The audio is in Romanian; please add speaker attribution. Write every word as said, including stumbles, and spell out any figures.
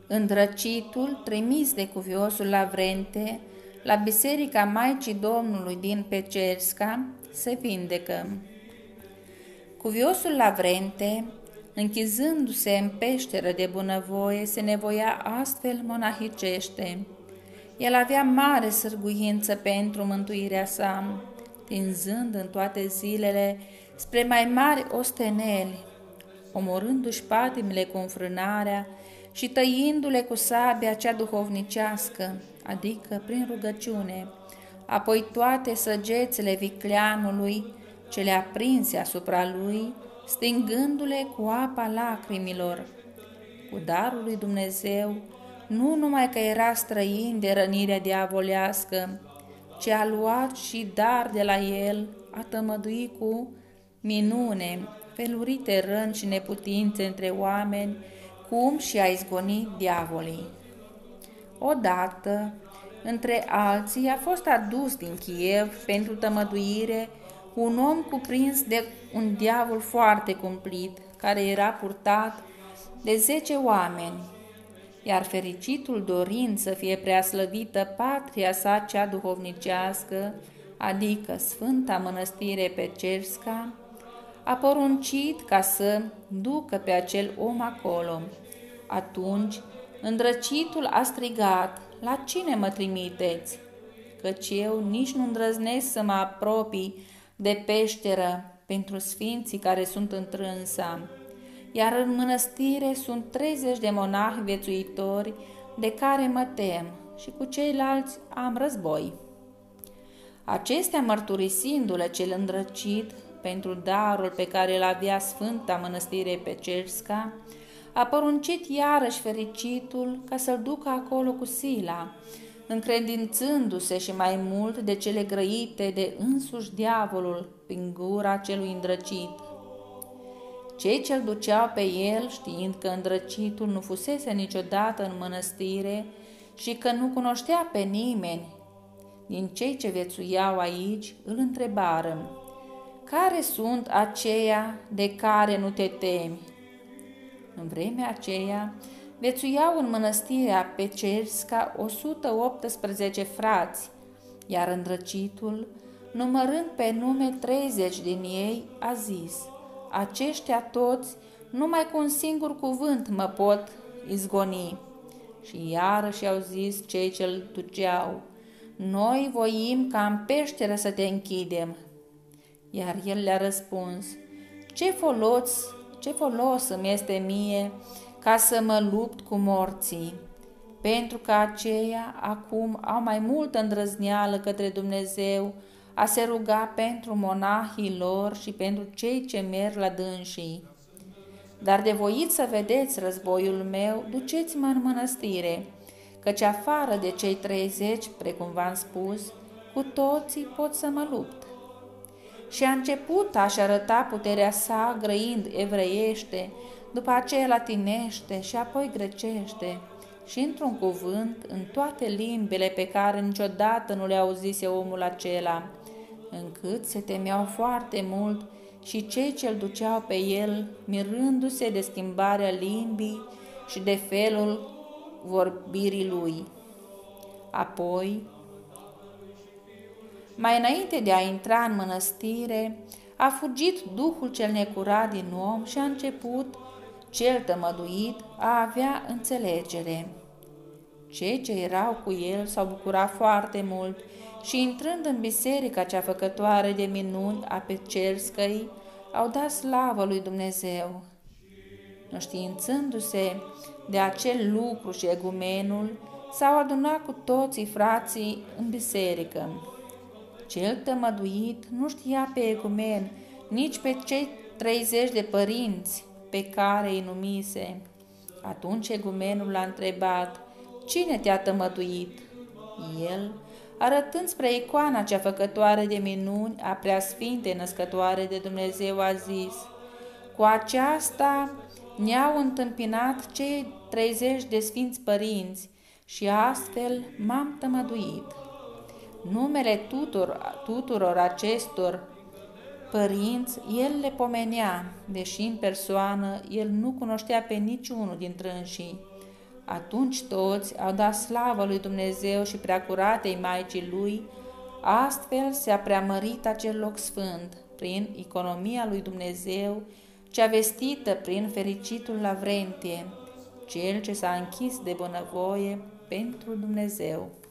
Speaker 1: Îndrăcitul, trimis de cuviosul Lavrente la Biserica Maicii Domnului din Pecerska, se vindecă. Cuviosul Lavrente, închizându-se în peșteră de bunăvoie, se nevoia astfel monahicește. El avea mare sârguință pentru mântuirea sa, tinzând în toate zilele spre mai mari osteneli, omorându-și patimile cu înfrânarea și tăindu-le cu sabia cea duhovnicească, adică prin rugăciune, apoi toate săgețile vicleanului, cele aprinse asupra lui, stingându-le cu apa lacrimilor. Cu darul lui Dumnezeu, nu numai că era străin de rănirea diavolească, ci a luat și dar de la el, a tămădui cu minune felurite răni și neputințe între oameni, cum și a izgonit diavolii. Odată, între alții, a fost adus din Kiev pentru tămăduire un om cuprins de un diavol foarte cumplit, care era purtat de zece oameni, iar fericitul, dorind să fie preaslăvită patria sa cea duhovnicească, adică Sfânta Mănăstire Pecerska, a poruncit ca să ducă pe acel om acolo. Atunci, îndrăcitul a strigat: "La cine mă trimiteți? Căci eu nici nu îndrăznesc să mă apropii de peșteră pentru sfinții care sunt întrânsa, iar în mănăstire sunt treizeci de monahi viețuitori de care mă tem și cu ceilalți am război." Acestea, mărturisindu-le cel îndrăcit pentru darul pe care îl avea Sfânta Mănăstire Pecerska, a poruncit iarăși fericitul ca să-l ducă acolo cu sila, încredințându-se și mai mult de cele grăite de însuși diavolul prin gura celui îndrăcit. Cei ce-l duceau pe el, știind că îndrăcitul nu fusese niciodată în mănăstire și că nu cunoștea pe nimeni din cei ce viețuiau aici, îl întrebară: "Care sunt aceia de care nu te temi?" În vremea aceea viețuiau în mănăstirea Pecerska o sută optsprezece frați, iar îndrăcitul, numărând pe nume treizeci din ei, a zis: "Aceștia toți numai cu un singur cuvânt mă pot izgoni." Și iarăși au zis cei ce-l duceau: "Noi voim ca în peșteră să te închidem." Iar el le-a răspuns: Ce folos, ce folos îmi este mie ca să mă lupt cu morții, pentru că aceia acum au mai multă îndrăzneală către Dumnezeu a se ruga pentru monahii lor și pentru cei ce merg la dânsii. Dar de voit să vedeți războiul meu, duceți-mă în mănăstire, căci afară de cei treizeci, precum v-am spus, cu toții pot să mă lupt." Și a început a-și arăta puterea sa grăind evreiește, după aceea latinește și apoi grecește și într-un cuvânt în toate limbile pe care niciodată nu le auzise omul acela, încât se temeau foarte mult și cei ce-l duceau pe el, mirându-se de schimbarea limbii și de felul vorbirii lui. Apoi, mai înainte de a intra în mănăstire, a fugit duhul cel necurat din om și a început, cel tămăduit, a avea înțelegere. Cei ce erau cu el s-au bucurat foarte mult și, intrând în biserica cea făcătoare de minuni a Pecerskei, au dat slavă lui Dumnezeu. Înștiințându-se de acel lucru și egumenul, s-au adunat cu toții frații în biserică. Cel tămăduit nu știa pe egumen, nici pe cei treizeci de părinți pe care îi numise. Atunci egumenul l-a întrebat: "Cine te-a tămăduit?" El, arătând spre icoana cea făcătoare de minuni a Preasfintei Născătoare de Dumnezeu, a zis: "Cu aceasta ne-au întâmpinat cei treizeci de sfinți părinți și astfel m-am tămăduit." Numele tuturor, tuturor acestor părinți el le pomenea, deși în persoană el nu cunoștea pe niciunul dintre înșii. Atunci toți au dat slavă lui Dumnezeu și preacuratei Maicii Lui, astfel s-a preamărit acel loc sfânt, prin economia lui Dumnezeu, cea vestită prin fericitul Lavrentie, cel ce s-a închis de bunăvoie pentru Dumnezeu.